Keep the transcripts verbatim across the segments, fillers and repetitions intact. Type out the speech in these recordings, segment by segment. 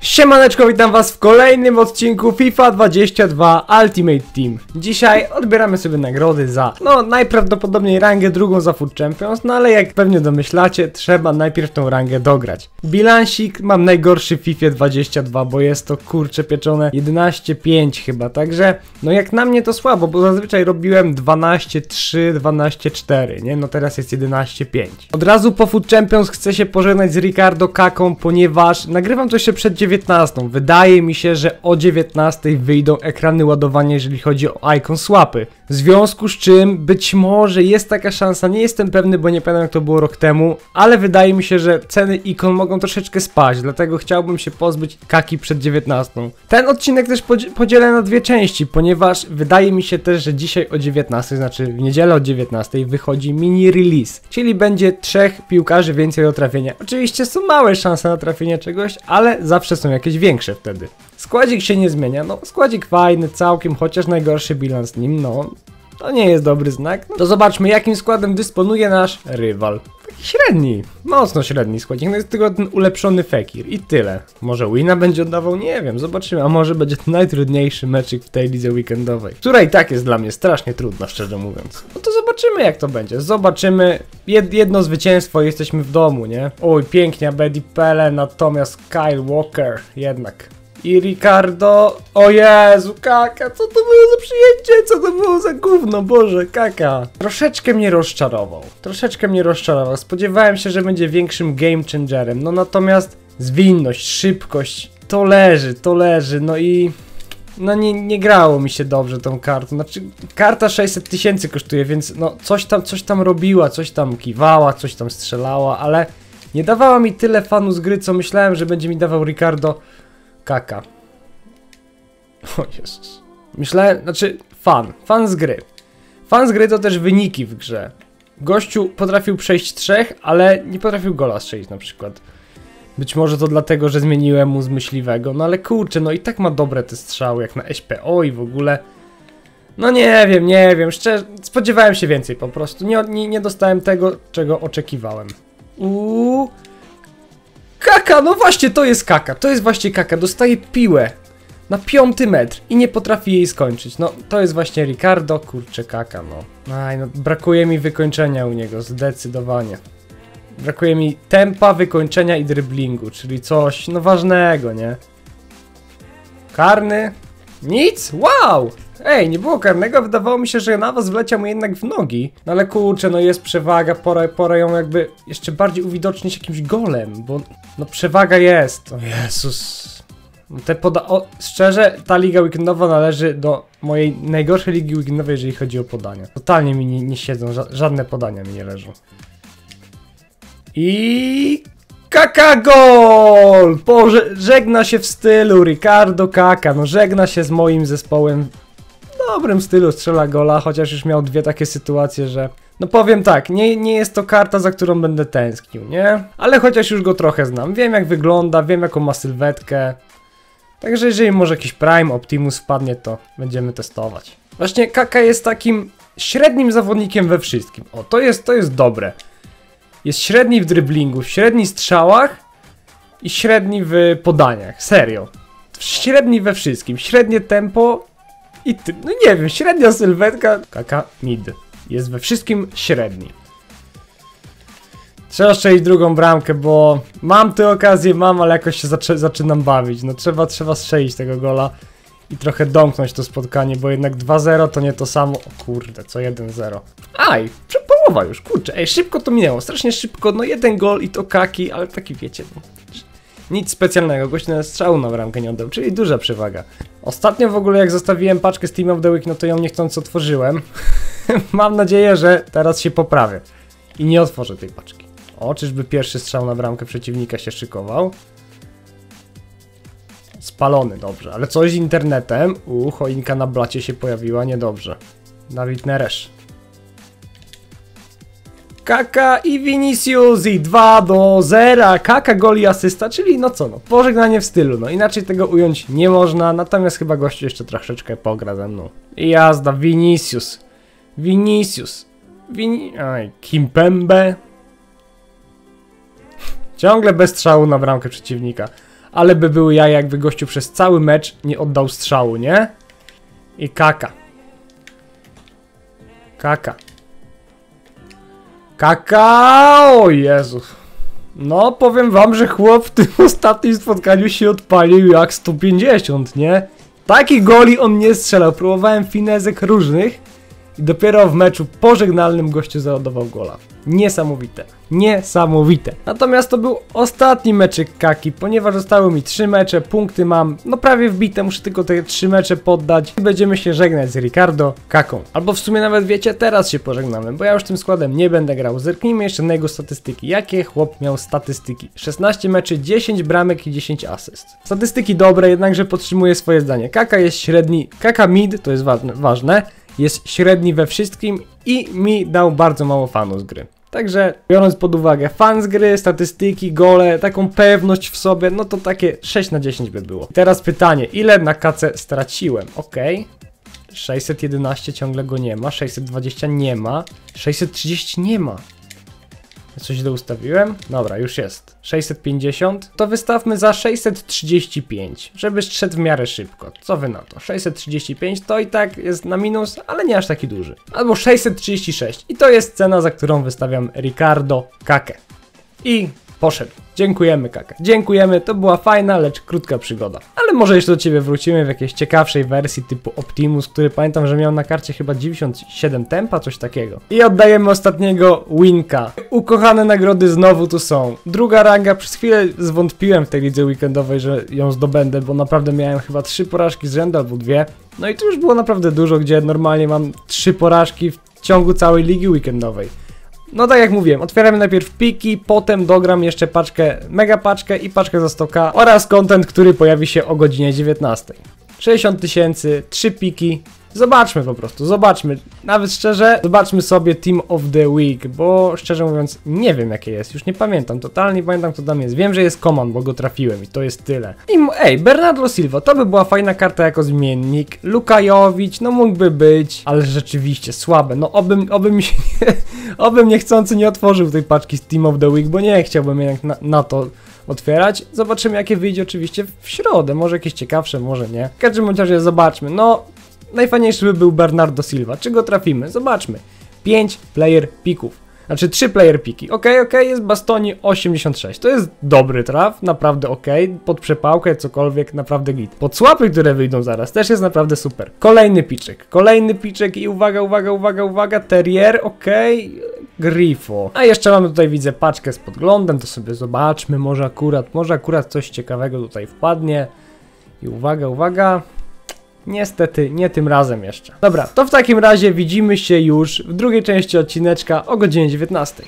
Siemaneczko, witam was w kolejnym odcinku FIFA dwadzieścia dwa Ultimate Team. Dzisiaj odbieramy sobie nagrody za, no najprawdopodobniej rangę drugą za Foot Champions, no ale jak pewnie domyślacie, trzeba najpierw tą rangę dograć. Bilansik mam najgorszy w FIFA dwadzieścia dwa, bo jest to kurcze pieczone jedenaście pięć chyba, także no jak na mnie to słabo, bo zazwyczaj robiłem dwanaście trzy, dwanaście cztery, nie? No teraz jest jedenaście pięć. Od razu po Foot Champions chcę się pożegnać z Ricardo Kaką, ponieważ nagrywam to jeszcze przed dziewiętnastą. Wydaje mi się, że o dziewiętnastej wyjdą ekrany ładowania, jeżeli chodzi o icon swapy. W związku z czym być może jest taka szansa, nie jestem pewny, bo nie pamiętam jak to było rok temu, ale wydaje mi się, że ceny ikon mogą troszeczkę spaść, dlatego chciałbym się pozbyć Kaki przed dziewiętnastą. Ten odcinek też podzielę na dwie części, ponieważ wydaje mi się też, że dzisiaj o dziewiętnastej, znaczy w niedzielę o dziewiętnastej wychodzi mini release, czyli będzie trzech piłkarzy więcej do trafienia. Oczywiście są małe szanse na trafienie czegoś, ale zawsze są jakieś większe wtedy. Składzik się nie zmienia, no składzik fajny całkiem, chociaż najgorszy bilans nim, no to nie jest dobry znak. No to zobaczmy, jakim składem dysponuje nasz rywal. Taki średni, mocno średni składzik, no jest tylko ten ulepszony Fekir i tyle. Może wina będzie oddawał? Nie wiem, zobaczymy, a może będzie to najtrudniejszy meczyk w tej lidze weekendowej, która i tak jest dla mnie strasznie trudna, szczerze mówiąc. No to zobaczymy, jak to będzie, zobaczymy. Jed jedno zwycięstwo, jesteśmy w domu, nie? Oj, pięknie, Abedi Pele, natomiast Kyle Walker jednak. I Ricardo, o Jezu, Kaka, co to było za przyjęcie, co to było za gówno, Boże, Kaka. Troszeczkę mnie rozczarował, troszeczkę mnie rozczarował, spodziewałem się, że będzie większym game changerem, no natomiast zwinność, szybkość, to leży, to leży, no i... No nie, nie grało mi się dobrze tą kartą, znaczy karta sześćset tysięcy kosztuje, więc no coś tam, coś tam robiła, coś tam kiwała, coś tam strzelała, ale nie dawała mi tyle fanu z gry, co myślałem, że będzie mi dawał Ricardo Kaka. O Jezus. Myślałem, znaczy fan, fan z gry. Fan z gry to też wyniki w grze. Gościu potrafił przejść trzech, ale nie potrafił gola strzelić na przykład. Być może to dlatego, że zmieniłem mu z myśliwego, no ale kurczę, no i tak ma dobre te strzały, jak na S P O i w ogóle. No nie wiem, nie wiem, szczerze, spodziewałem się więcej po prostu, nie, nie, nie dostałem tego, czego oczekiwałem. Uuu. Kaka, no właśnie, to jest Kaka, to jest właśnie Kaka, dostaje piłę na piąty metr i nie potrafi jej skończyć, no to jest właśnie Ricardo, kurczę Kaka, no. Aj, no brakuje mi wykończenia u niego, zdecydowanie. Brakuje mi tempa, wykończenia i driblingu, czyli coś, no ważnego, nie? Karny? Nic? Wow! Ej, nie było karnego, wydawało mi się, że na was wleciał mu jednak w nogi. No ale kurczę, no jest przewaga, pora, pora ją jakby jeszcze bardziej uwidocznić jakimś golem, bo no przewaga jest. O Jezus. No te poda... O, szczerze, ta liga weekendowa należy do mojej najgorszej ligi weekendowej, jeżeli chodzi o podania. Totalnie mi nie, nie siedzą, ża żadne podania mi nie leżą. I... Kaka gol! Boże, żegna się w stylu Ricardo Kaka, no żegna się z moim zespołem w dobrym stylu, strzela gola, chociaż już miał dwie takie sytuacje, że... No powiem tak, nie, nie jest to karta, za którą będę tęsknił, nie? Ale chociaż już go trochę znam, wiem jak wygląda, wiem jaką ma sylwetkę. Także jeżeli może jakiś Prime Optimus wpadnie, to będziemy testować. Właśnie Kaka jest takim średnim zawodnikiem we wszystkim, o to jest, to jest dobre. Jest średni w driblingu, średni w strzałach i średni w podaniach, serio. Średni we wszystkim, średnie tempo i ty, no nie wiem, średnia sylwetka, Kaka mid. Jest we wszystkim średni. Trzeba strzelić drugą bramkę, bo mam tę okazję, mam, ale jakoś się zaczy zaczynam bawić. No trzeba, trzeba strzelić tego gola i trochę domknąć to spotkanie, bo jednak dwa zero to nie to samo, o kurde, co jeden zero. Aj, połowa już, kurczę, ej, szybko to minęło, strasznie szybko, no jeden gol i to Kaki, ale taki wiecie, no, nic specjalnego, gość na strzału na bramkę nie oddał, czyli duża przewaga. Ostatnio w ogóle jak zostawiłem paczkę z Team of the Week, no to ją niechcący otworzyłem. Mam nadzieję, że teraz się poprawię i nie otworzę tej paczki. O, czyżby pierwszy strzał na bramkę przeciwnika się szykował? Spalony, dobrze, ale coś z internetem. U, choinka na blacie się pojawiła, niedobrze. Dawid Neres. Kaka i Vinicius i dwa do zera, Kaka gol i asysta, czyli no co no, pożegnanie w stylu, no inaczej tego ująć nie można, natomiast chyba gościu jeszcze troszeczkę pogra ze mną. I jazda, Vinicius, Vinicius, Vini... Aj, Kimpembe. Ciągle bez strzału na bramkę przeciwnika. ale by były jaja, jakby gościu przez cały mecz nie oddał strzału, nie? I Kaka. Kaka. Kaka! O Jezu. No, powiem wam, że chłop w tym ostatnim spotkaniu się odpalił jak sto pięćdziesiąt, nie? Takich goli on nie strzelał. Próbowałem finezek różnych i dopiero w meczu pożegnalnym gościu załadował gola. Niesamowite. Niesamowite. Natomiast to był ostatni meczyk Kaki, ponieważ zostały mi trzy mecze, punkty mam no prawie wbite, muszę tylko te trzy mecze poddać i będziemy się żegnać z Ricardo Kaką. Albo w sumie nawet wiecie, teraz się pożegnamy, bo ja już tym składem nie będę grał. Zerknijmy jeszcze na jego statystyki. Jakie chłop miał statystyki? szesnaście meczy, dziesięć bramek i dziesięć asyst. Statystyki dobre, jednakże podtrzymuje swoje zdanie. Kaka jest średni, Kaka mid, to jest ważne, ważne, jest średni we wszystkim i mi dał bardzo mało fanów z gry. Także biorąc pod uwagę fan z gry, statystyki, gole, taką pewność w sobie, no to takie sześć na dziesięć by było. Teraz pytanie, ile na kace straciłem? Okej. sześćset jedenaście ciągle go nie ma, sześćset dwadzieścia nie ma, sześćset trzydzieści nie ma. Coś źle ustawiłem? Dobra, już jest. sześćset pięćdziesiąt. To wystawmy za sześćset trzydzieści pięć, żeby szedł w miarę szybko. Co wy na to? sześćset trzydzieści pięć to i tak jest na minus, ale nie aż taki duży. Albo sześćset trzydzieści sześć. I to jest cena, za którą wystawiam Ricardo Kakę. I poszedł. Dziękujemy, Kaka. Dziękujemy, to była fajna, lecz krótka przygoda. Ale może jeszcze do ciebie wrócimy w jakiejś ciekawszej wersji typu Optimus, który pamiętam, że miał na karcie chyba dziewięćdziesiąt siedem tempa, coś takiego. I oddajemy ostatniego winka. Ukochane nagrody znowu tu są. Druga ranga, przez chwilę zwątpiłem w tej lidze weekendowej, że ją zdobędę, bo naprawdę miałem chyba trzy porażki z rzędu albo dwie. No i to już było naprawdę dużo, gdzie normalnie mam trzy porażki w ciągu całej ligi weekendowej. No tak jak mówiłem, otwieramy najpierw piki, potem dogram jeszcze paczkę, mega paczkę i paczkę za sto ka oraz content, który pojawi się o godzinie dziewiętnastej. sześćdziesiąt tysięcy, trzy piki. Zobaczmy po prostu, zobaczmy. Nawet szczerze, zobaczmy sobie Team of the Week, bo szczerze mówiąc nie wiem jakie jest, już nie pamiętam, totalnie nie pamiętam kto tam jest. Wiem, że jest Coman, bo go trafiłem i to jest tyle. I ej, Bernardo Silva, to by była fajna karta jako zmiennik. Lukajowicz, no mógłby być, ale rzeczywiście słabe. No obym, obym mi się nie, obym niechcący nie otworzył tej paczki z Team of the Week, bo nie chciałbym jednak na, na to otwierać. Zobaczymy jakie wyjdzie oczywiście w środę, może jakieś ciekawsze, może nie. W każdym razie zobaczmy, no najfajniejszy by był Bernardo Silva. Czy go trafimy? Zobaczmy. pięć player pików. Znaczy trzy player piki. Ok, ok, jest Bastoni osiemdziesiąt sześć. To jest dobry traf, naprawdę ok. Pod przepałkę, cokolwiek, naprawdę git. Pod słapy, które wyjdą zaraz, też jest naprawdę super. Kolejny piczek. Kolejny piczek i uwaga, uwaga, uwaga, uwaga. Terrier, ok. Grifo. A jeszcze mamy tutaj, widzę, paczkę z podglądem, to sobie zobaczmy. Może akurat, może akurat coś ciekawego tutaj wpadnie. I uwaga, uwaga. Niestety, nie tym razem jeszcze. Dobra, to w takim razie widzimy się już w drugiej części odcineczka o godzinie dziewiętnastej.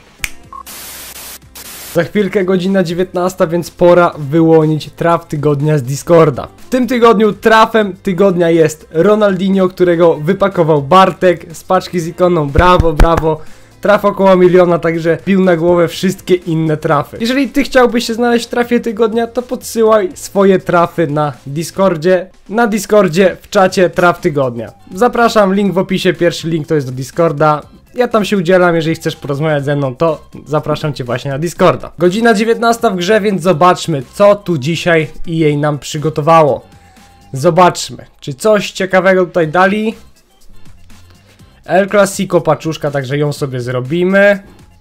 Za chwilkę godzina dziewiętnasta, więc pora wyłonić traf tygodnia z Discorda. W tym tygodniu trafem tygodnia jest Ronaldinho, którego wypakował Bartek z paczki z ikoną. Brawo, brawo. Traf około miliona, także bił na głowę wszystkie inne trafy. Jeżeli ty chciałbyś się znaleźć w trafie tygodnia, to podsyłaj swoje trafy na Discordzie. Na Discordzie w czacie traf tygodnia. Zapraszam, link w opisie, pierwszy link to jest do Discorda. Ja tam się udzielam, jeżeli chcesz porozmawiać ze mną, to zapraszam cię właśnie na Discorda. Godzina dziewiętnasta w grze, więc zobaczmy, co tu dzisiaj E A nam przygotowało. Zobaczmy, czy coś ciekawego tutaj dali. El Clasico paczuszka, także ją sobie zrobimy.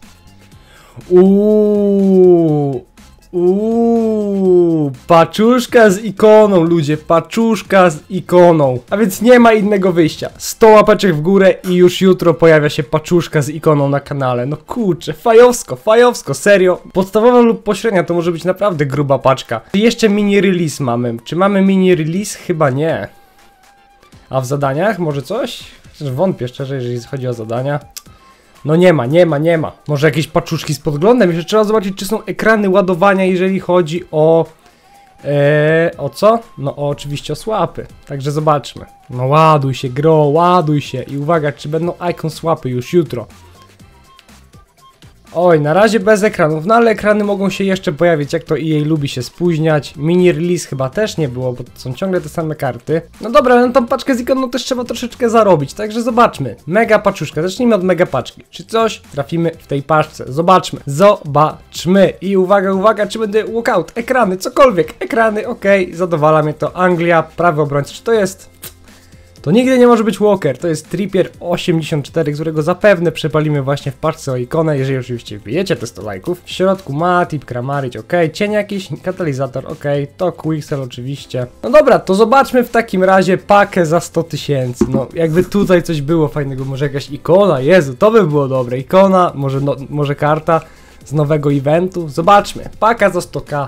Uuu, uuu, paczuszka z ikoną, ludzie, paczuszka z ikoną. A więc nie ma innego wyjścia. sto łapeczek w górę i już jutro pojawia się paczuszka z ikoną na kanale. No kurczę, fajowsko, fajowsko, serio. Podstawowa lub pośrednia to może być naprawdę gruba paczka. I jeszcze mini release mamy. Czy mamy mini release? Chyba nie. A w zadaniach może coś? Wątpię szczerze, jeżeli chodzi o zadania. No nie ma, nie ma, nie ma. Może jakieś paczuszki z podglądem? Jeszcze trzeba zobaczyć, czy są ekrany ładowania, jeżeli chodzi o... Ee, o co? No o, oczywiście o swapy. Także zobaczmy. No ładuj się, gro, ładuj się. I uwaga, czy będą icon swapy już jutro. Oj, na razie bez ekranów, no ale ekrany mogą się jeszcze pojawić, jak to E A lubi się spóźniać. Mini release chyba też nie było, bo to są ciągle te same karty. No dobra, ale na tą paczkę z ikoną też trzeba troszeczkę zarobić, także zobaczmy. Mega paczuszka, zacznijmy od mega paczki. Czy coś trafimy w tej paczce? Zobaczmy, zobaczmy. I uwaga, uwaga, czy będę walkout, ekrany, cokolwiek, ekrany, okej, okay, zadowala mnie to. Anglia, prawy obrońca, czy to jest... To nigdy nie może być Walker, to jest Trippier osiemdziesiąt cztery, którego zapewne przepalimy właśnie w paczce o ikonę, jeżeli oczywiście wbijecie te sto lajków. W środku Matip, Kramaric, ok, cień jakiś, katalizator, ok, to Quixel oczywiście. No dobra, to zobaczmy w takim razie pakę za sto tysięcy, no jakby tutaj coś było fajnego, może jakaś ikona, Jezu, to by było dobre, ikona, może, no, może karta z nowego eventu, zobaczmy, paka za sto ka.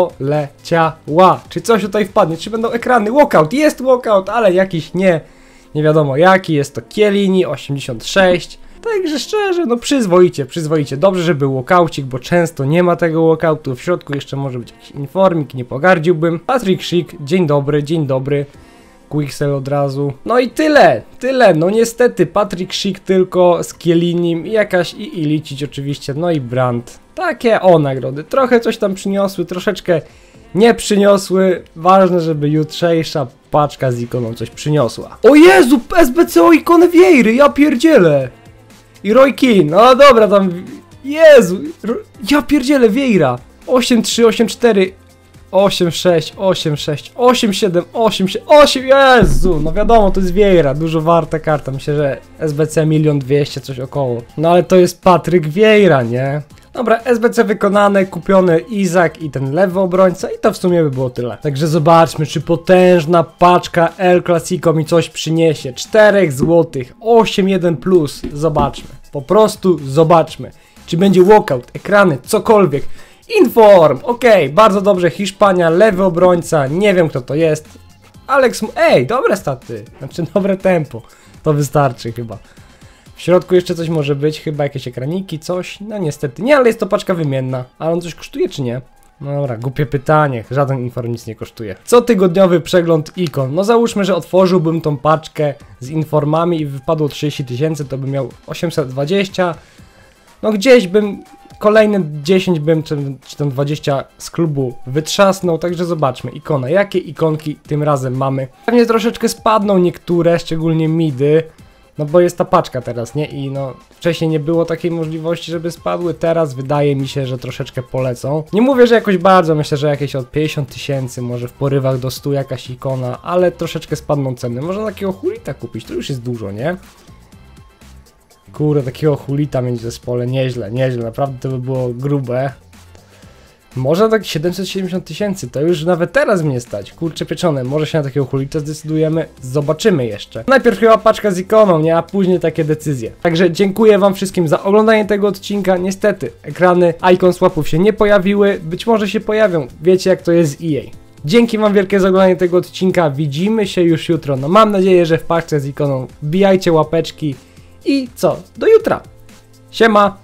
Poleciała. Czy coś tutaj wpadnie? Czy będą ekrany? Walkout, jest walkout, ale jakiś nie, nie wiadomo jaki, jest to Chiellini osiemdziesiąt sześć. Także szczerze, no przyzwoicie, przyzwoicie. Dobrze, że był walkaucik, bo często nie ma tego walkoutu. W środku jeszcze może być jakiś informik, nie pogardziłbym. Patrick Schick, dzień dobry, dzień dobry. Quixel od razu. No i tyle, tyle. No niestety, Patrick Schick tylko z Chiellinim i jakaś i Ilicic oczywiście, no i Brandt. Takie o nagrody. Trochę coś tam przyniosły, troszeczkę nie przyniosły. Ważne, żeby jutrzejsza paczka z ikoną coś przyniosła. O Jezu, S B C o ikonę Vieiry, ja pierdzielę. I Roy Keane, no dobra tam. Jezu, ja pierdzielę Vieira. osiem trzy, osiem cztery. osiem sześć, osiem sześć, osiem siedem, osiem siedem, osiem, Jezu, no wiadomo, to jest Vieira, dużo warta karta, myślę, że S B C milion dwieście, coś około. No ale to jest Patryk Vieira, nie? Dobra, S B C wykonane, kupiony Izak i ten lewy obrońca i to w sumie by było tyle. Także zobaczmy, czy potężna paczka El Clasico mi coś przyniesie. cztery złotych, osiem jeden plus, zobaczmy, po prostu zobaczmy. Czy będzie walkout, ekrany, cokolwiek. Inform, okej, okay, bardzo dobrze, Hiszpania, lewy obrońca, nie wiem kto to jest. Alex, ej, dobre staty, znaczy dobre tempo, to wystarczy chyba. W środku jeszcze coś może być, chyba jakieś ekraniki, coś, no niestety, nie, ale jest to paczka wymienna, ale on coś kosztuje czy nie? No dobra, głupie pytanie, żaden inform nic nie kosztuje. Cotygodniowy przegląd ikon, no załóżmy, że otworzyłbym tą paczkę z informami i wypadło trzydzieści tysięcy, to bym miał osiemset dwadzieścia, no gdzieś bym... Kolejne dziesięć bym, czy, czy tam dwadzieścia z klubu wytrzasnął, także zobaczmy, ikona, jakie ikonki tym razem mamy. Pewnie troszeczkę spadną niektóre, szczególnie midy, no bo jest ta paczka teraz, nie? I no, wcześniej nie było takiej możliwości, żeby spadły, teraz wydaje mi się, że troszeczkę polecą. Nie mówię, że jakoś bardzo, myślę, że jakieś od pięćdziesiąt tysięcy, może w porywach do stu jakaś ikona, ale troszeczkę spadną ceny. Można takiego hulita kupić, to już jest dużo, nie? Kurde, takiego hulita mieć w zespole, nieźle, nieźle, naprawdę to by było grube. Może tak siedemset siedemdziesiąt tysięcy, to już nawet teraz mnie stać, kurczę pieczone, może się na takiego hulita zdecydujemy, zobaczymy jeszcze. Najpierw chyba paczka z ikoną, nie, a później takie decyzje. Także dziękuję wam wszystkim za oglądanie tego odcinka, niestety ekrany Icon Swapów się nie pojawiły, być może się pojawią, wiecie jak to jest z E A. Dzięki wam wielkie za oglądanie tego odcinka, widzimy się już jutro, no mam nadzieję, że w paczce z ikoną wbijajcie łapeczki. I co? Do jutra! Siema!